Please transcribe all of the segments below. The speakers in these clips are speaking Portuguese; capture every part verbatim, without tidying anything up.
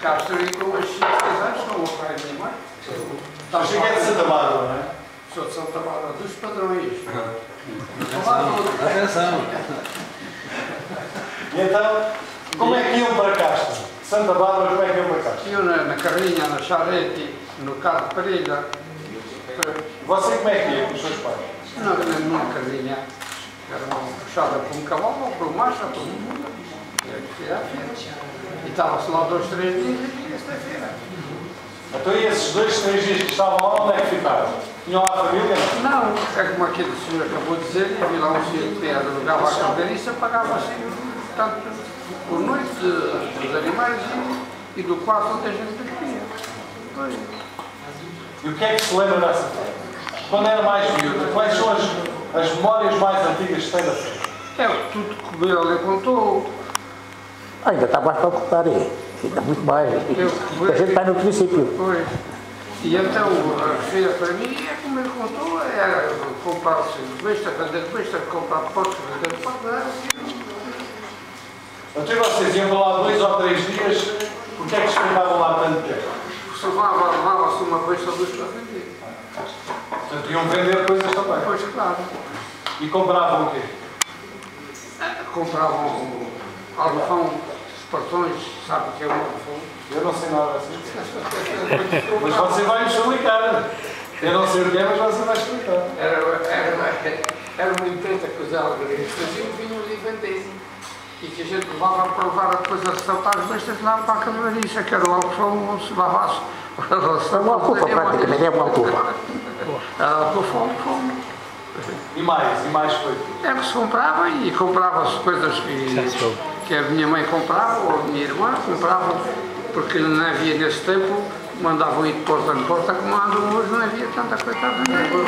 cá estou aí com as seis anos, com o pai e a minha mãe. Eu cheguei de Santa Bárbara, não é? Sou de Santa Bárbara, dos padrões. Atenção! E então, como é que iam para Castro? Santa Bárbara, como é que iam para Castro? Eu na, na carrinha, na charrete, no carro de parelha. Você como é que ia com os seus pais? Não, numa carrinha. Era uma puxada por um cavalo, ou por um macho, ou por um mundo. E estava-se lá dois, três dias e ia sexta-feira. Então e esses dois, três dias que estavam lá, onde é que ficaram? Tinham lá a família? Não, é como aquele senhor acabou de dizer, havia lá um senhor que alugava a cabeleiça, pagava assim, tanto por noite dos animais e, e do quarto onde a gente vivia. Pois. E o que é que se lembra dessa festa? Quando era mais miúdo, quais são as, as memórias mais antigas que tem da festa? É tudo que o meu ali contou. Ah, ainda está mais para contar aí. Ainda muito mais. Eu, a gente está no princípio. Pois. E então, a feira para mim, é como ele contou, era comprar-se besta, vender besta, comprar potes, vender potes, era assim. Então vocês iam para lá dois ou três dias, porque é que esperavam lá tanto tempo? Se levava-se uma besta luz para vender. Portanto, iam vender coisas também. Pois, claro. E compravam o quê? Compravam alfão, portões, sabe o que é um alfão? Eu não sei nada assim. Mas você vai me explicar. Eu não sei o que é, mas você vai explicar. Era, era, era uma empresa que os algarismos faziam, vinham ali vender. E que a gente levava para levar depois a ressaltar as bestas lá para a cavalariça, que era o alfão onde se lavasse. É uma culpa, praticamente, é uma culpa. Era o alfão. E mais, e mais coisas? É que se comprava e comprava-se coisas que, que a minha mãe comprava, ou a minha irmã comprava, porque não havia nesse tempo, mandavam ir de porta em porta, como andam hoje, não havia tanta coisa a vender.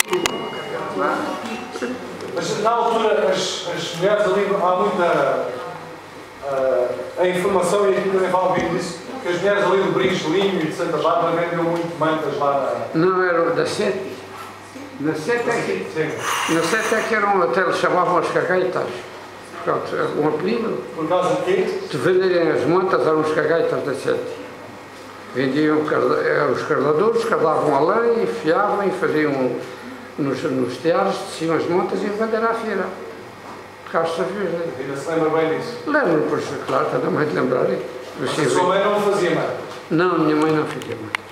Mas na altura as, as mulheres ali, há muita uh, a informação, e aqui também falo bem disso, que as mulheres ali do Brincholinho e de Santa Bárbara vendiam muito mantas lá na... Não era da Sete. Na Sete é que, Sim. na Sete é que eram, até eles chamavam as cagaitas. Pronto, um apelido. Por causa de quê? De venderem as mantas eram os cagaitas da Sete. Vendiam eram os cardadores, cardavam a lã e fiavam e faziam nos, nos teares, desciam as mantas e iam vender à feira. Castro Verde. Ainda se lembra bem disso? Lembro, pois, claro, cada mãe de lembrar. Mas a sua mãe não fazia mantas? Não, minha mãe não fazia mantas.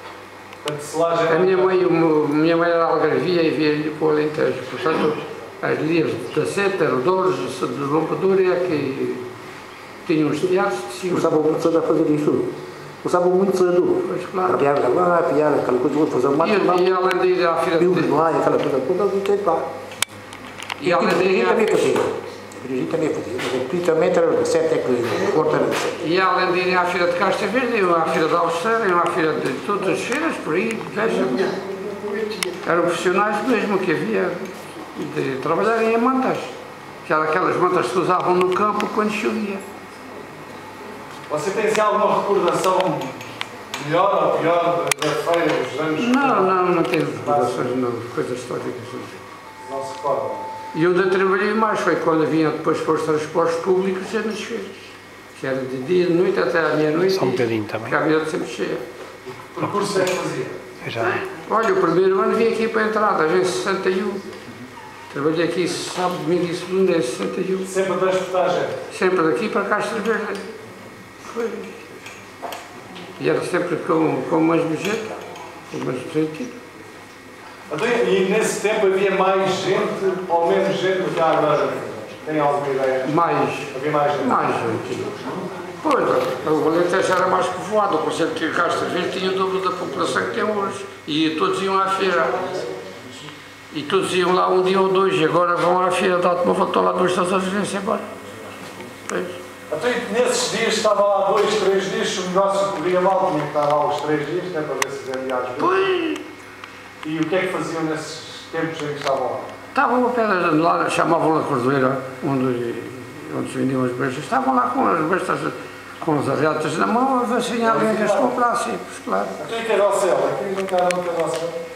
A minha mãe, a minha mãe era algarvia e via-lhe para o Alentejo. Portanto, as linhas da Sete, Ardores, de Lombador é que tinham os teatros. Começavam muito cedo a fazer isso. Começavam muito cedo. Pois, claro. A piar lá, a piar aquela coisa, vou fazer uma... E, e além de ir à feira de... Bilhos lá e aquela coisa toda, não sei lá. E além de ir... também fazia. A Virgínia também fazia, mas principalmente era da Sete, é que o Porto era da Sete. E além de irem à feira de Castro Verde, iam à feira de Alcoceira, iam à feira de todas as feiras, por aí, veja. Eram profissionais mesmo que havia de trabalharem em mantas, que eram aquelas mantas que se usavam no campo quando chovia. Você tem assim, alguma recordação melhor ou pior da feira dos anos? Não, não, não tenho recordações, não, coisas históricas. Não se recorda? E onde eu trabalhei mais foi quando vinha depois para os transportes públicos e nas feiras. Que era de dia, de noite até à meia-noite. Só um bocadinho também. Que a vida sempre cheia. Que percurso é que fazia? Já. Olha, o primeiro ano vim aqui para a entrada, em sessenta e um. Trabalhei aqui sábado, domingo e segunda em sessenta e um. Sempre a transportar gente? Sempre daqui para Castro Verde. Foi. E era sempre com, com o mesmo jeito, com o mesmo sentido. E nesse tempo havia mais gente ou menos gente do que há agora? Tem alguma ideia? Mais. Havia mais gente? Mais gente. Pois, o Alentejo era mais povoado, o Conselho de Castro Verde tinha o dobro da população que tem hoje. E todos iam à feira. E todos iam lá um dia ou dois, e agora vão à feira, dá-te uma volta lá duas, três horas e vêm-se embora. Pois. Então, nesses dias, estava lá dois, três dias, se o negócio corria mal, tinha que estar lá os três dias, né, para ver se vendia às vezes. Pois. E o que é que faziam nesses tempos em que estavam lá? Estavam a pé lá, chamavam-la Cordoeira, onde, onde se vendiam as bestas. Estavam lá com as bestas, com as arreatas na mão, a ver se alguém que as comprasse, claro. Então, e carrossel? Aqui não está no carrossel?